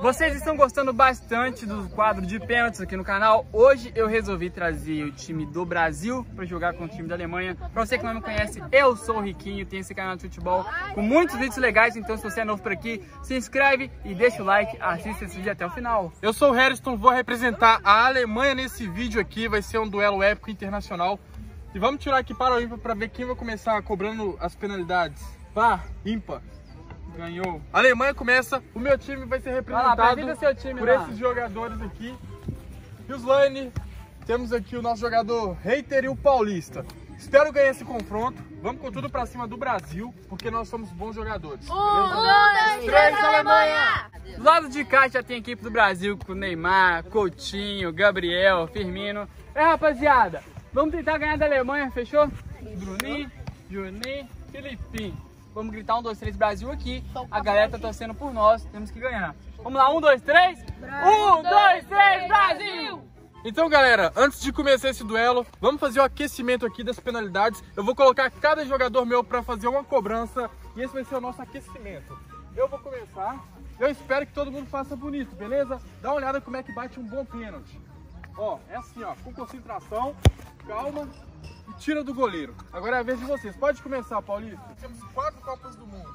Vocês estão gostando bastante do quadro de pênaltis aqui no canal. Hoje eu resolvi trazer o time do Brasil para jogar com o time da Alemanha. Para você que não me conhece, eu sou o Riquinho, tenho esse canal de futebol com muitos vídeos legais. Então se você é novo por aqui, se inscreve e deixa o like, assista esse vídeo até o final. Eu sou o Harrison, vou representar a Alemanha nesse vídeo aqui. Vai ser um duelo épico internacional. E vamos tirar aqui para o ímpar para ver quem vai começar cobrando as penalidades. Vá, ímpar. Ganhou. A Alemanha começa, o meu time vai ser representado seu time por lá. esses jogadores aqui. Yuslane, temos aqui o nosso jogador Reiter e o Paulista. Espero ganhar esse confronto. Vamos com tudo pra cima do Brasil, porque nós somos bons jogadores. 1, 2, 3, Alemanha! Do lado de cá já tem a equipe do Brasil com Neymar, Coutinho, Gabriel, Firmino. Rapaziada, vamos tentar ganhar da Alemanha, fechou? Bruninho, Juninho, Filipinho. Vamos gritar 1, 2, 3 Brasil aqui. A galera tá torcendo por nós, temos que ganhar. Vamos lá, 1, 2, 3. 1, 2, 3 Brasil! Então, galera, antes de começar esse duelo, vamos fazer o aquecimento aqui das penalidades. Eu vou colocar cada jogador meu para fazer uma cobrança e esse vai ser o nosso aquecimento. Eu vou começar. Eu espero que todo mundo faça bonito, beleza? Dá uma olhada como é que bate um bom pênalti. Ó, é assim, ó, com concentração, calma e tira do goleiro. Agora é a vez de vocês. Pode começar, Paulista. Temos 4 Copas do Mundo.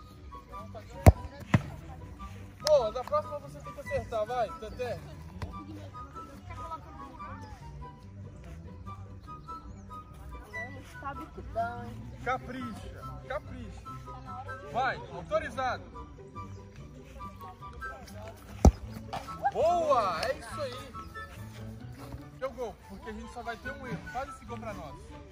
Pô, da próxima você tem que acertar, vai, Teté. Sabe que dá, hein? Capricha, capricha. Vai, autorizado. Boa, é isso aí. Deu gol, porque a gente só vai ter um erro. Faz esse gol pra nós.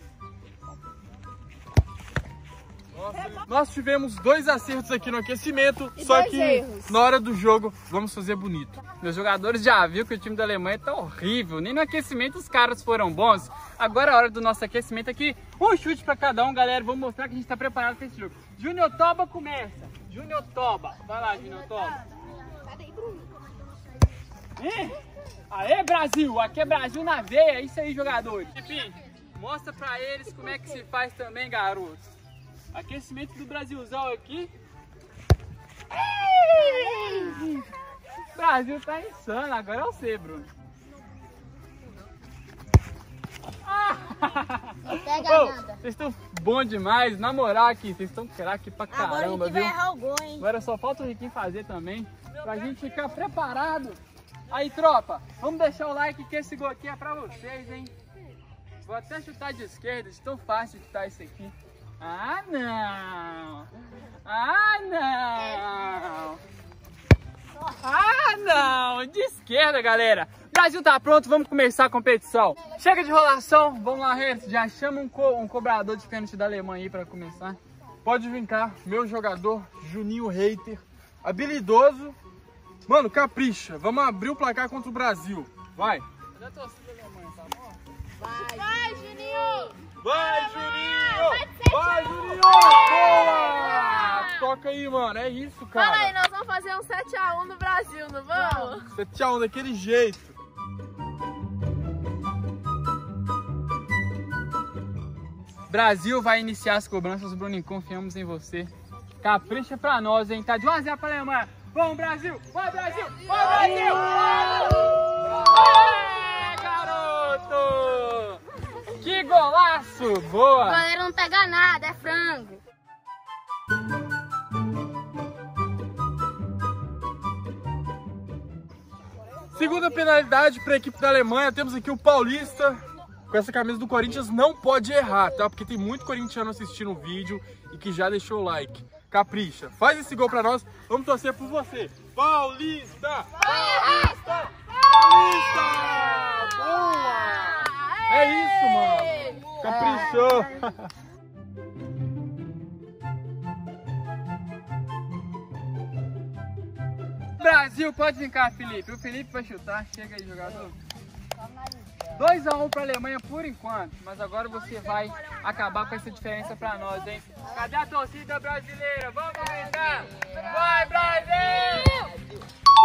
Nós tivemos 2 acertos aqui no aquecimento, E só 2 que erros. na hora do jogo vamos fazer bonito. Meus jogadores já viram que o time da Alemanha tá horrível. Nem no aquecimento os caras foram bons. Agora é a hora do nosso aquecimento aqui. Um chute pra cada um, galera. Vamos mostrar que a gente tá preparado pra esse jogo. Júnior Toba começa. Júnior Toba. Vai lá, Júnior Toba. Aê, Brasil! Aqui é Brasil na veia. É isso aí, jogadores. Enfim, mostra pra eles como é que se faz também, garotos. Aquecimento do Brasilzão aqui. O Brasil tá insano. Agora é você, Bruno. Pega nada. Vocês estão bom demais, na moral aqui, vocês estão craque pra caramba, Agora a gente vai viu? errar o gol, hein? Agora só falta o Riquinho fazer também, pra gente ficar preparado. Aí, tropa, vamos deixar o like que esse gol aqui é pra vocês, hein? Vou até chutar de esquerda, de tão fácil de chutar esse aqui. Ah, não! Ah, não! Ah, não! De esquerda, galera! Brasil tá pronto, vamos começar a competição. Chega de enrolação, vamos lá, Renzo. Já chama um cobrador de pênalti da Alemanha aí pra começar. Pode vir cá, meu jogador Juninho Reiter, habilidoso. Mano, capricha, vamos abrir o placar contra o Brasil. Vai! Já torcida da Alemanha, tá bom? Vai, Juninho! Vai, Juninho! Vai, Juninho! Boa! Toca aí, mano, é isso, cara. Fala aí, nós vamos fazer um 7 a 1 no Brasil, não vamos? 7 a 1 daquele jeito. Brasil vai iniciar as cobranças, Bruninho, confiamos em você. Capricha pra nós, hein? Tá de 1 a 0 pra Alemanha. Vamos, Brasil! Vai, Brasil! Vai, Brasil! Aê, garoto! Que golaço! Boa! A galera não pega nada, é frango. Segunda penalidade para a equipe da Alemanha. Temos aqui o Paulista com essa camisa do Corinthians. Não pode errar, tá? Porque tem muito corintiano assistindo o vídeo e que já deixou o like. Capricha, faz esse gol para nós. Vamos torcer por você. Paulista! Paulista! Paulista! Boa! É isso, mano. Caprichou. Brasil, pode vir cá, Felipe. O Felipe vai chutar. Chega aí, jogador. 2 a 1 para a Alemanha por enquanto, mas agora você vai acabar com essa diferença para nós, hein? Cadê a torcida brasileira? Vamos gritar! Vai, Brasil!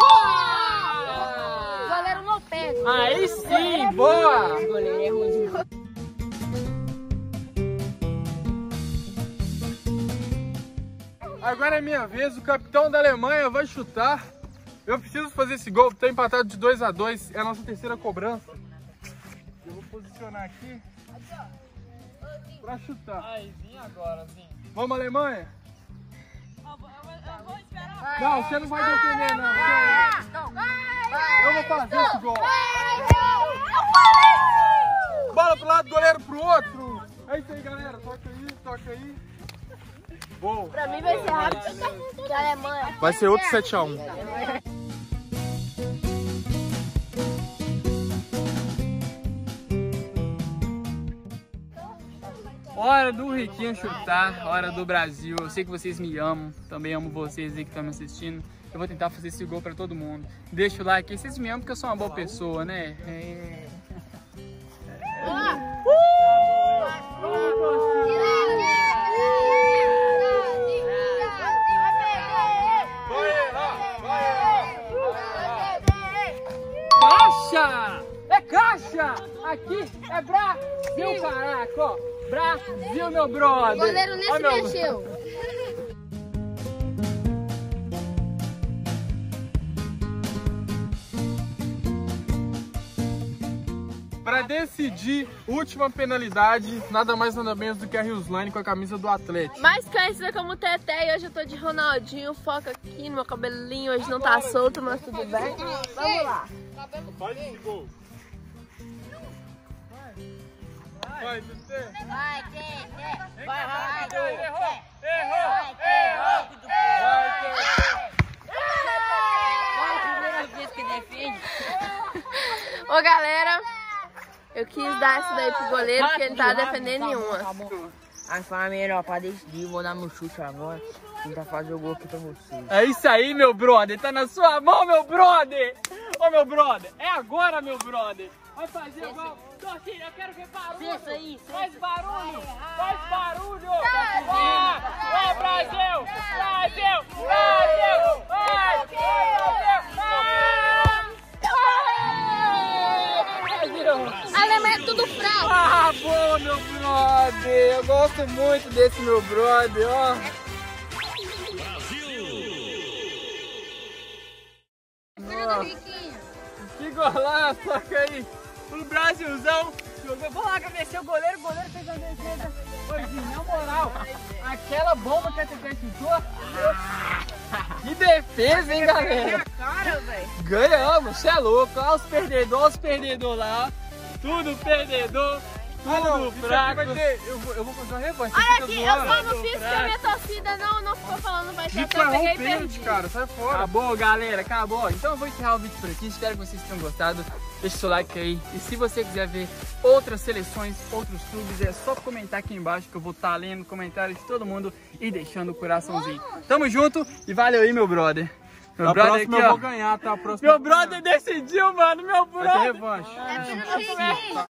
Boa! O goleiro não pega. Aí sim, boa! O goleiro é ruim de gol. Agora é minha vez, o capitão da Alemanha vai chutar. Eu preciso fazer esse gol, tá empatado de 2 a 2, é a nossa terceira cobrança. Eu vou posicionar aqui pra chutar. Aí, vim agora, vim. Vamos, Alemanha? Eu vou esperar. Não, você não vai defender, não. Eu vou fazer esse gol. Bola pro lado, goleiro pro outro. É isso aí, galera. Toca aí, toca aí. Gol. Pra mim vai ser rápido. Que a Alemanha. Vai ser outro 7 a 1. Hora do Riquinho chutar, hora do Brasil. Eu sei que vocês me amam, também amo vocês aí que estão me assistindo. Eu vou tentar fazer esse gol pra todo mundo. Deixa o like aí, vocês me amam porque eu sou uma boa pessoa, né? Caixa! É caixa! Aqui é Brasil, caraca, ó! Brasil, meu brother! O goleiro nem se mexeu. Para decidir, última penalidade, nada mais nada menos do que a Rioslane com a camisa do Atlético. Mais conhecida como Teté, e hoje eu tô de Ronaldinho. Foca aqui no meu cabelinho, hoje não tá solto, mas tudo bem. Vamos lá. Faz esse gol. Vai, Teté. Vai, Teté. Vai rápido. Errou. Ô galera, eu quis dar essa daí pro goleiro porque ele não tá defendendo nenhuma. Aí fala melhor pra decidir, vou dar meu chute agora. Tentar fazer o gol aqui pra vocês. É isso aí, meu brother. Tá na sua mão, meu brother. Ô, meu brother. É agora, meu brother. Vai fazer igual. Torcida, eu quero ver barulho. Faz barulho. Faz barulho. Vai, Brasil. Brasil. Brasil. Vai, Brasil. A Alemanha é tudo fraco. Ah, bom, meu brother. Eu gosto muito desse meu brother, ó. Que golaço, toca aí. O Brasilzão jogou. Vou lá cabecear o goleiro fez a defesa. Hoje, na moral, aquela bomba que a TT chutou. Que defesa, hein, galera? Ganhamos, você é louco. Olha os perdedores lá. Tudo perdedor. Tudo fraco. Eu vou fazer uma revanche. Olha aqui, eu só não fiz que a minha torcida não ficou falando vai ser, Isso eu é peguei um e pênalti, perdi. cara. Sai fora. Acabou, galera, acabou. Então eu vou encerrar o vídeo por aqui. Espero que vocês tenham gostado. Deixa o seu like aí. E se você quiser ver outras seleções, outros clubes, é só comentar aqui embaixo que eu vou estar lendo comentários de todo mundo e deixando o coraçãozinho. Tamo junto e valeu aí, meu brother. Meu A brother próxima aqui, eu ó. vou ganhar, tá? A próxima Meu brother decidiu, mano. Meu vai ter brother. revanche. É tudo